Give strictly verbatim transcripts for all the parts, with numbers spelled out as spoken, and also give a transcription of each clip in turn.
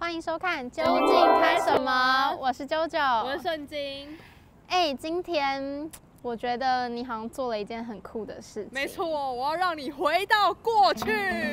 欢迎收看《究竟开什么》，我是啾啾， 我是圣经。 哎、欸，今天我觉得你好像做了一件很酷的事情。 没错，我要让你回到过去。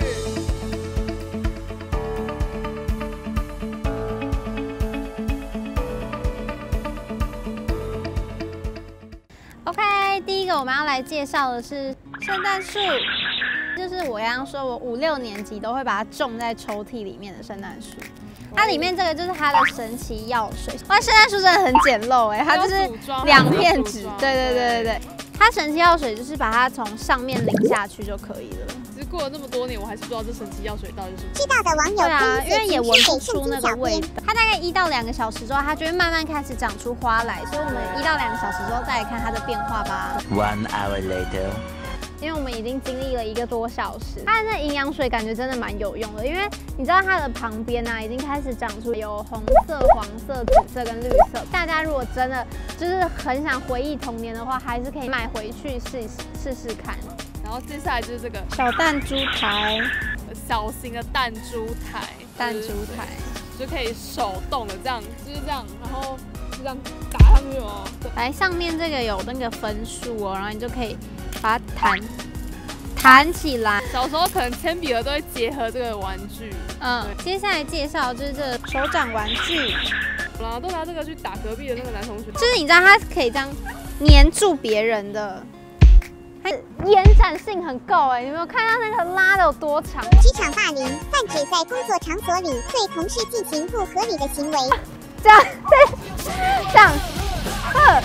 OK， 第一个我们要来介绍的是圣诞树，就是我刚刚说我五六年级都会把它种在抽屉里面的圣诞树。它里面这个就是它的神奇药水。哇，圣诞树真的很简陋哎，它就是两片纸。对对对对对，它神奇药水就是把它从上面淋下去就可以了。 其实过了那么多年，我还是不知道这神奇药水到底是什么。 知道的网友对啊，因为也闻不出那个味道。它大概一到两个小时之后，它就会慢慢开始长出花来。所以我们一到两个小时之后再来看它的变化吧。 One hour later. 因为我们已经经历了一个多小时，它的那营养水感觉真的蛮有用的。因为你知道它的旁边啊，已经开始长出有红色、黄色、紫色跟绿色。大家如果真的就是很想回忆童年的话，还是可以买回去试试试看。 然后接下来就是这个小弹珠台， 小型的弹珠台， 弹珠台就可以手动的这样，就是这样，然后就这样打上去哦。 来，上面这个有那个分数哦，然后你就可以把它弹弹起来。 小时候可能铅笔盒都会结合这个玩具。 嗯，接下来介绍就是这个手掌玩具。 然后都拿这个去打隔壁的那个男同学。 就是你知道它可以这样黏住别人的。它延展性很够哎，你有没有看到那个拉的有多长？ 职场霸凌泛指在工作场所里对同事进行不合理的行为。 这样，这样，呵。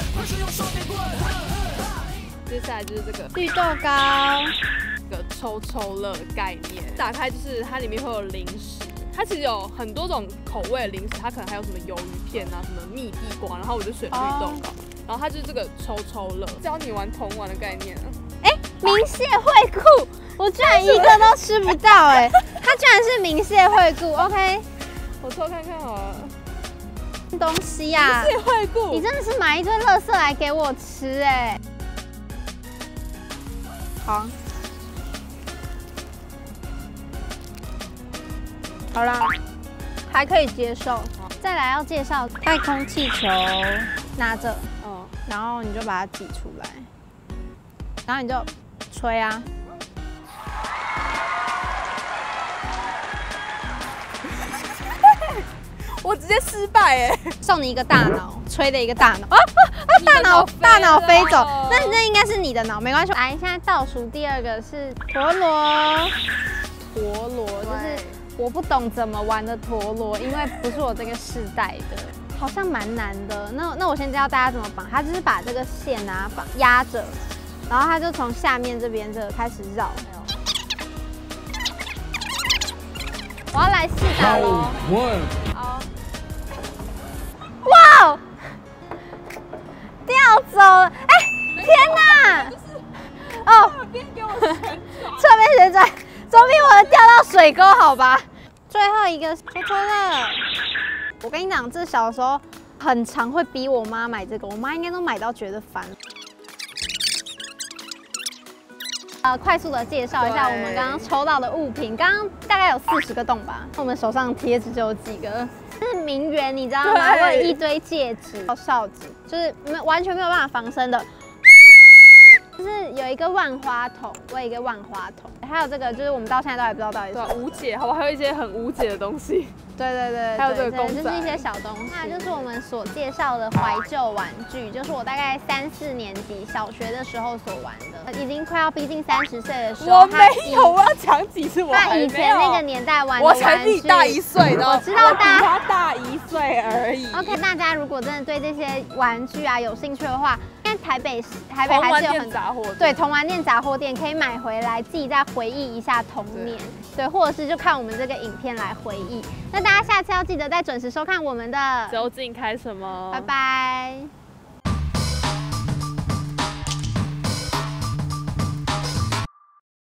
接下来就是这个绿豆糕， 这个抽抽乐概念，打开就是它里面会有零食。它其实有很多种口味的零食，它可能还有什么鱿鱼片啊，什么蜜地瓜，然后我就选绿豆糕。Oh. 然后它就是这个抽抽乐，教你玩童玩的概念啊。 哎，明谢惠顾，我居然一个都吃不到哎，它居然是明谢惠顾 ，OK， 我抽看看好了。 东西呀、啊， 明谢惠顾， 你真的是买一堆垃圾来给我吃哎。好，好啦，还可以接受。再来要介绍太空气球，拿着，嗯，然后你就把它挤出来，然后你就吹啊。 我直接失败哎！ 送你一个大脑，吹的一个大脑啊啊！大脑大脑飞走，那那应该是你的脑，没关系。来，现在倒数第二个是陀螺，陀螺就是我不懂怎么玩的陀螺，因为不是我这个世代的，好像蛮难的。那那我先教大家怎么绑，它就是把这个线啊绑压着，然后它就从下面这边这个开始绕。我要来试打喽！好。哇！掉走了！哎，天哪！哦，侧边给我旋转，侧边旋转，总比我的掉到水沟好吧？最后一个抽抽乐，我跟你讲，这小时候很常会逼我妈买这个，我妈应该都买到觉得烦。呃，快速的介绍一下我们刚刚抽到的物品，刚刚大概有四十个洞吧，我们手上贴纸就有几个。是名媛，你知道吗？会有一堆戒指、哨子，就是没完全没有办法防身的。就是有一个万花筒，我有一个万花筒，还有这个，就是我们到现在都还不知道到底是什么。 无解，好吧，还有一些很无解的东西。 对对对， 还有这个公仔， 就是一些小东西。那就是我们所介绍的怀旧玩具，就是我大概三四年级小学的时候所玩的，已经快要逼近三十岁的时候。 我没有，我要讲几次我还没有。 他以前那个年代玩的玩具，我才比你大一岁的， 我知道大他大一岁而已。 OK， 大家如果真的对这些玩具啊有兴趣的话，因为台北台北还是有很杂货店， 对，童玩店杂货店可以买回来，自己再回忆一下童年，对，或者是就看我们这个影片来回忆。那大家下次要记得再准时收看我们的究竟开什么？ 拜拜。